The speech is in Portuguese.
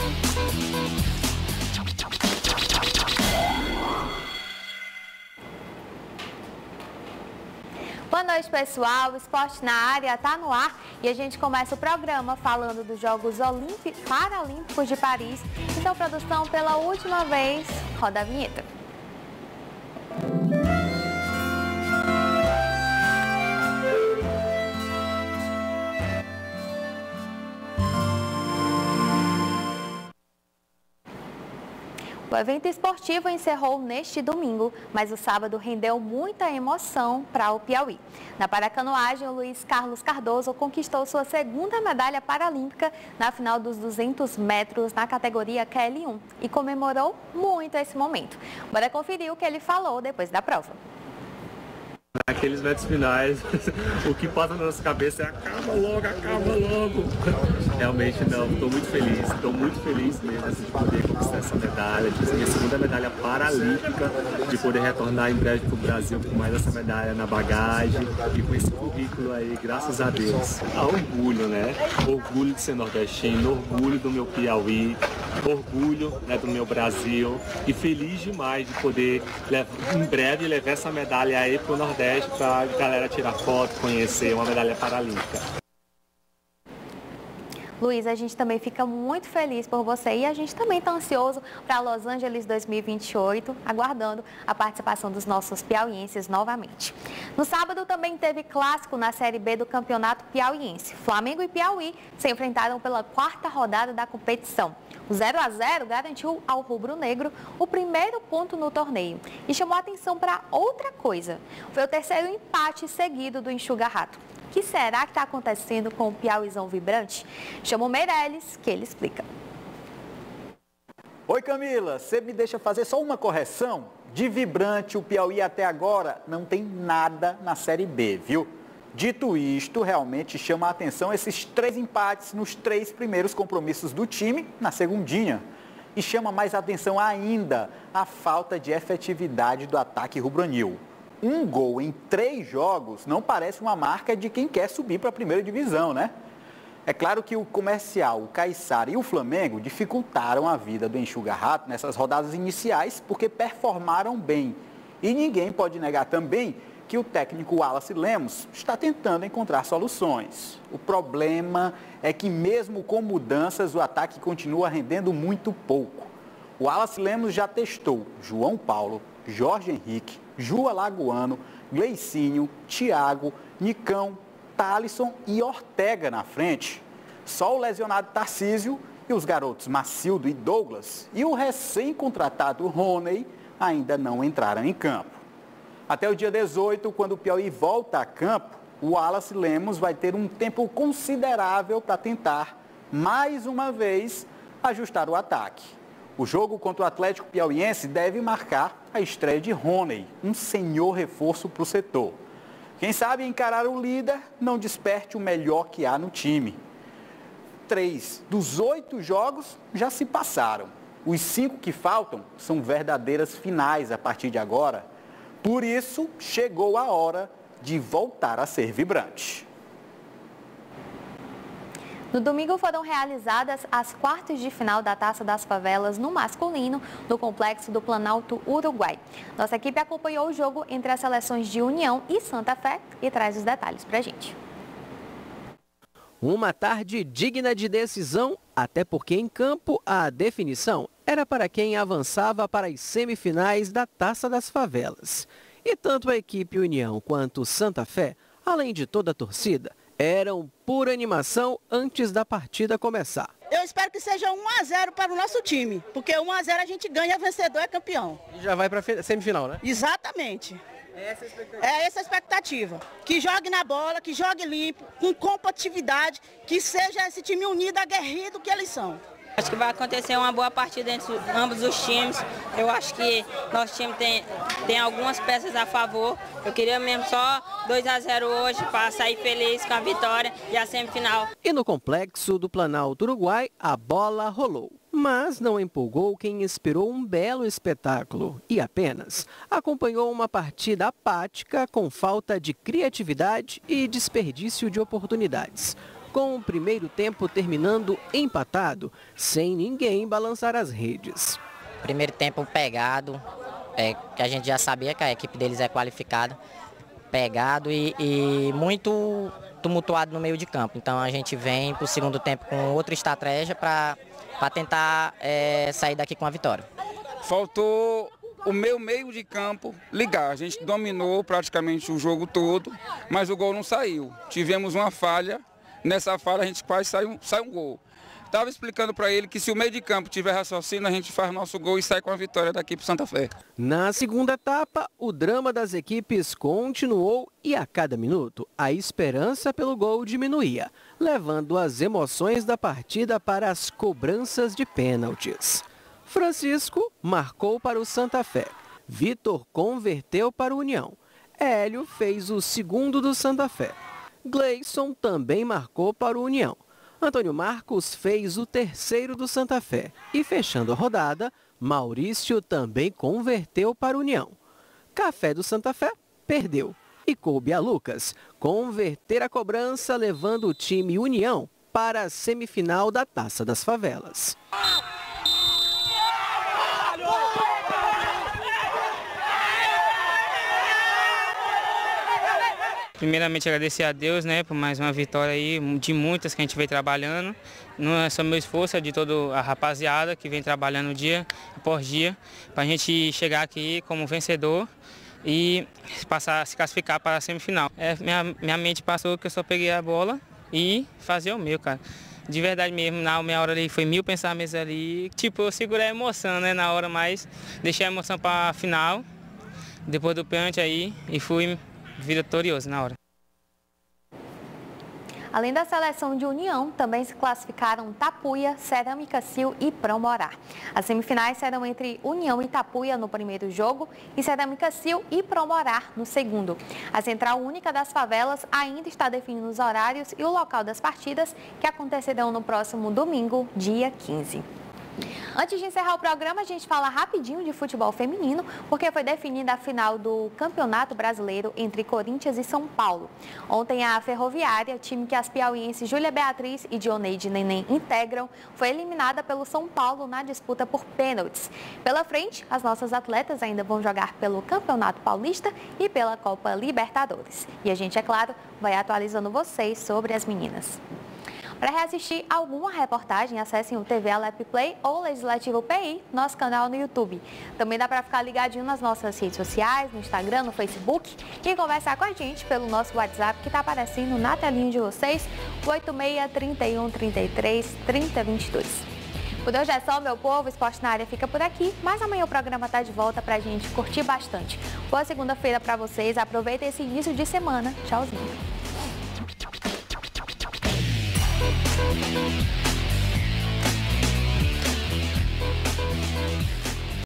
Boa noite, pessoal. O Esporte na Área está no ar e a gente começa o programa falando dos Jogos Paralímpicos de Paris. Então, produção, pela última vez, roda a vinheta. O evento esportivo encerrou neste domingo, mas o sábado rendeu muita emoção para o Piauí. Na paracanoagem, o Luiz Carlos Cardoso conquistou sua segunda medalha paralímpica na final dos 200 metros na categoria QL1 e comemorou muito esse momento. Bora conferir o que ele falou depois da prova. Naqueles metros finais, o que passa na nossa cabeça é acaba logo. Realmente não, estou muito feliz mesmo de poder conquistar essa medalha, de ser minha segunda medalha paralímpica, de poder retornar em breve para o Brasil com mais essa medalha na bagagem e com esse currículo aí, graças a Deus. Orgulho, né? Orgulho de ser nordestino, orgulho do meu Piauí, orgulho, né, do meu Brasil e feliz demais de poder em breve levar essa medalha aí para o Nordeste para a galera tirar foto, conhecer uma medalha paralímpica. Luiz, a gente também fica muito feliz por você e a gente também está ansioso para Los Angeles 2028, aguardando a participação dos nossos piauienses novamente. No sábado também teve clássico na Série B do Campeonato Piauiense. Flamengo e Piauí se enfrentaram pela quarta rodada da competição. O 0-0 garantiu ao rubro-negro o primeiro ponto no torneio e chamou a atenção para outra coisa. Foi o terceiro empate seguido do Enxuga-Rato. O que será que está acontecendo com o Piauizão vibrante? Chama o Meirelles, que ele explica. Oi, Camila, você me deixa fazer só uma correção? De vibrante, o Piauí até agora não tem nada na Série B, viu? Dito isto, realmente chama a atenção esses 3 empates nos 3 primeiros compromissos do time na segundinha. E chama mais atenção ainda a falta de efetividade do ataque rubro-anil. 1 gol em 3 jogos não parece uma marca de quem quer subir para a primeira divisão, né? É claro que o Comercial, o Caiçara e o Flamengo dificultaram a vida do Enxuga-Rato nessas rodadas iniciais porque performaram bem. E ninguém pode negar também que o técnico Wallace Lemos está tentando encontrar soluções. O problema é que mesmo com mudanças, o ataque continua rendendo muito pouco. O Wallace Lemos já testou João Paulo, Jorge Henrique, Ju Alagoano, Gleicinho, Thiago, Nicão, Thalisson e Ortega na frente. Só o lesionado Tarcísio e os garotos Macildo e Douglas e o recém-contratado Rony ainda não entraram em campo. Até o dia 18, quando o Piauí volta a campo, o Wallace Lemos vai ter um tempo considerável para tentar, mais uma vez, ajustar o ataque. O jogo contra o Atlético Piauiense deve marcar a estreia de Rony, um senhor reforço para o setor. Quem sabe encarar o líder não desperte o melhor que há no time. 3 dos 8 jogos já se passaram. Os 5 que faltam são verdadeiras finais a partir de agora. Por isso, chegou a hora de voltar a ser vibrante. No domingo foram realizadas as quartas de final da Taça das Favelas no masculino, no Complexo do Planalto Uruguai. Nossa equipe acompanhou o jogo entre as seleções de União e Santa Fé e traz os detalhes pra gente. Uma tarde digna de decisão, até porque em campo a definição era para quem avançava para as semifinais da Taça das Favelas. E tanto a equipe União quanto Santa Fé, além de toda a torcida, eram pura animação antes da partida começar. Eu espero que seja 1-0 para o nosso time, porque 1-0 a gente ganha, vencedor é campeão. E já vai para a semifinal, né? Exatamente. É essa a expectativa. Que jogue na bola, que jogue limpo, com competitividade, que seja esse time unido, aguerrido que eles são. Acho que vai acontecer uma boa partida entre ambos os times. Eu acho que nosso time tem algumas peças a favor. Eu queria mesmo só 2-0 hoje para sair feliz com a vitória e a semifinal. E no Complexo do Planalto Uruguai, a bola rolou. Mas não empolgou quem esperou um belo espetáculo e apenas acompanhou uma partida apática com falta de criatividade e desperdício de oportunidades. com o primeiro tempo terminando empatado, sem ninguém balançar as redes. Primeiro tempo pegado, que a gente já sabia que a equipe deles é qualificada, pegado e muito tumultuado no meio de campo. Então a gente vem para o segundo tempo com outra estratégia para tentar sair daqui com a vitória. Faltou o meio de campo ligar. A gente dominou praticamente o jogo todo, mas o gol não saiu. Tivemos uma falha, nessa falha a gente quase sai um gol. Estava explicando para ele que se o meio de campo tiver raciocínio, a gente faz nosso gol e sai com a vitória daqui para Santa Fé. Na segunda etapa, o drama das equipes continuou e a cada minuto a esperança pelo gol diminuía, levando as emoções da partida para as cobranças de pênaltis. Francisco marcou para o Santa Fé, Vitor converteu para o União, Hélio fez o segundo do Santa Fé, Gleison também marcou para o União. Antônio Marcos fez o terceiro do Santa Fé e, fechando a rodada, Maurício também converteu para o União. Café do Santa Fé perdeu e coube a Lucas converter a cobrança, levando o time União para a semifinal da Taça das Favelas. Primeiramente agradecer a Deus, né, por mais uma vitória aí, de muitas que a gente vem trabalhando. Não é só meu esforço, é de toda a rapaziada que vem trabalhando dia após dia, para a gente chegar aqui como vencedor e passar a se classificar para a semifinal. Minha mente passou que eu só peguei a bola e fazer o meu, cara. De verdade mesmo, na minha hora ali foi 1000 pensamentos ali. Tipo, eu segurei a emoção, né, na hora, mas deixei a emoção para a final, depois do pênalti aí, e fui vitorioso na hora. Além da seleção de União, também se classificaram Tapuia, Cerâmica Sil e Promorá. As semifinais serão entre União e Tapuia no primeiro jogo e Cerâmica Sil e Promorá no segundo. A Central Única das Favelas ainda está definindo os horários e o local das partidas, que acontecerão no próximo domingo, dia 15. Antes de encerrar o programa, a gente fala rapidinho de futebol feminino, porque foi definida a final do Campeonato Brasileiro entre Corinthians e São Paulo. Ontem, a Ferroviária, time que as piauienses Júlia Beatriz e Dioneide Neném integram, foi eliminada pelo São Paulo na disputa por pênaltis. Pela frente, as nossas atletas ainda vão jogar pelo Campeonato Paulista e pela Copa Libertadores. E a gente, é claro, vai atualizando vocês sobre as meninas. Para reassistir alguma reportagem, acessem o TV Alep Play ou Legislativo PI, nosso canal no YouTube. Também dá para ficar ligadinho nas nossas redes sociais, no Instagram, no Facebook e conversar com a gente pelo nosso WhatsApp que está aparecendo na telinha de vocês, 86 31 33 30 22. Por hoje é só, meu povo, Esporte na Área fica por aqui, mas amanhã o programa está de volta para a gente curtir bastante. Boa segunda-feira para vocês, aproveitem esse início de semana. Tchauzinho.